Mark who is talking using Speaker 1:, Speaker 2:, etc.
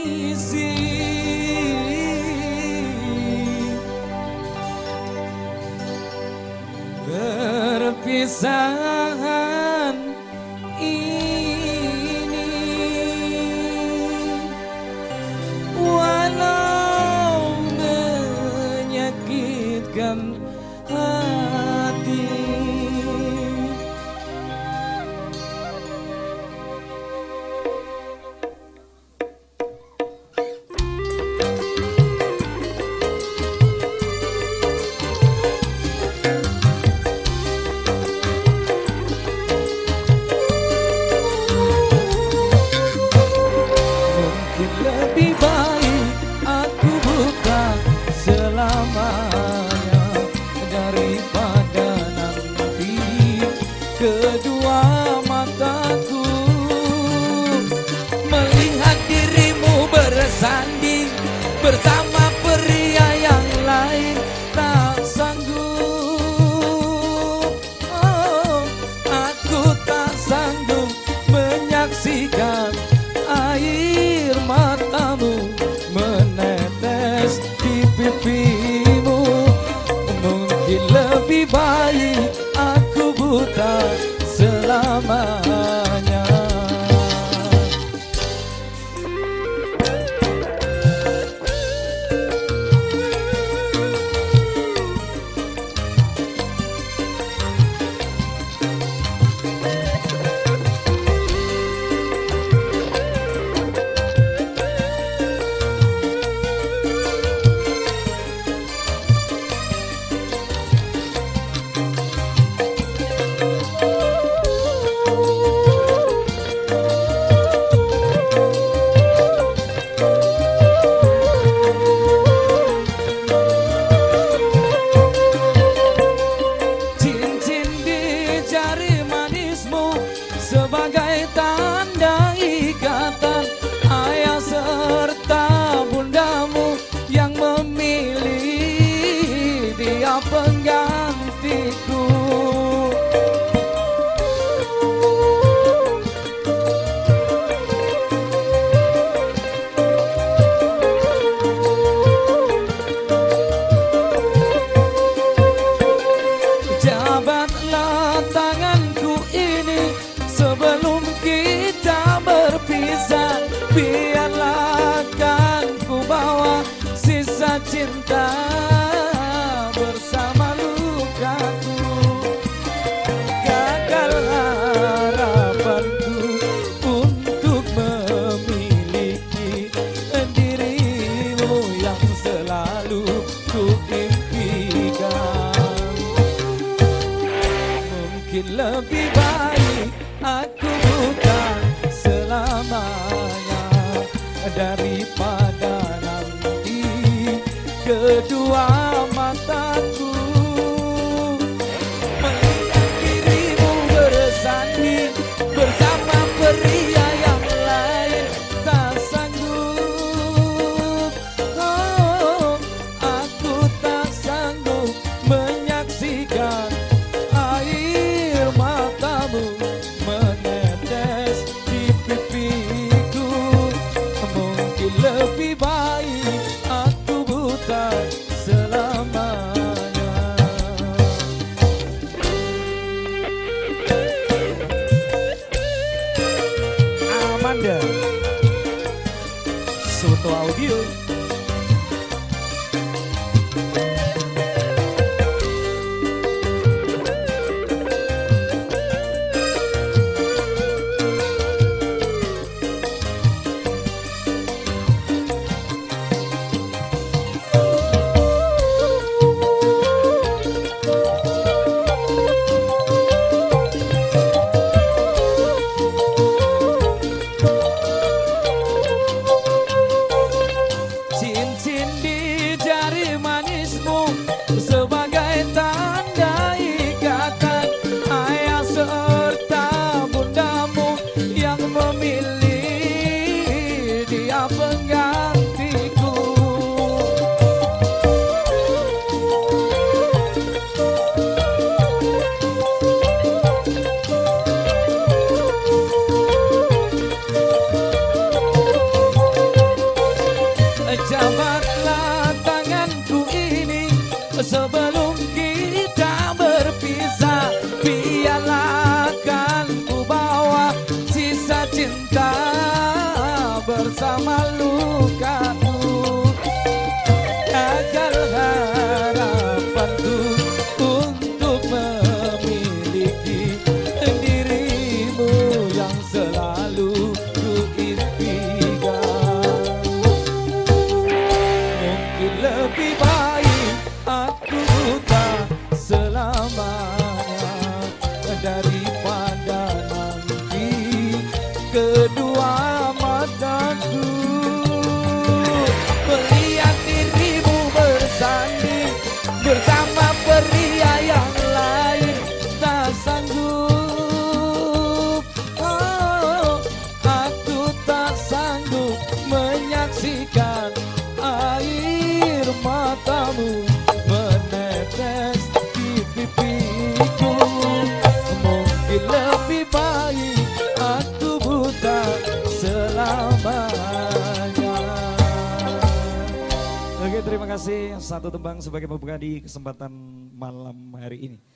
Speaker 1: mengisi perpisahan ini, walau menyakitkan hati. Lebih baik aku buta selamanya daripada nanti kedua mataku melihat dirimu bersanding bersama pria yang lain. Tak sanggup, oh, aku tak sanggup menyaksikan air matamu menetes di pipimu. Mungkin lebih baik aku buta selamanya. Sebagai tanda ikatan ayah serta bundamu yang memilih dia penggantiku. Jabatlah tanganku ini sebelum kita berpisah, biarlah kan ku bawa sisa cinta bersama lukaku. Gagal harapanku untuk memiliki dirimu yang selalu ku impikan. Mungkin lebih baik aku bukan selamanya daripada nanti kedua mataku melihat dirimu bersanding bersama pria yang lain. Tak sanggup, oh, aku tak sanggup menyaksikan air matamu menetes di pipiku. Mungkin lebih baik aku buta selamanya. Amanda Soto Audio. bersama lukaku, gagal harapanku untuk memiliki dirimu yang selalu ku impikan. Mungkin lebih baik aku buta selamanya daripada nanti kedua mataku melihat dirimu bersanding bersama pria yang lain. Tak sanggup, oh, aku tak sanggup menyaksikan air matamu menetes di pipiku. Mungkin lebih baik aku buta selamanya. Oke, terima kasih. Satu tembang sebagai pembuka di kesempatan malam hari ini.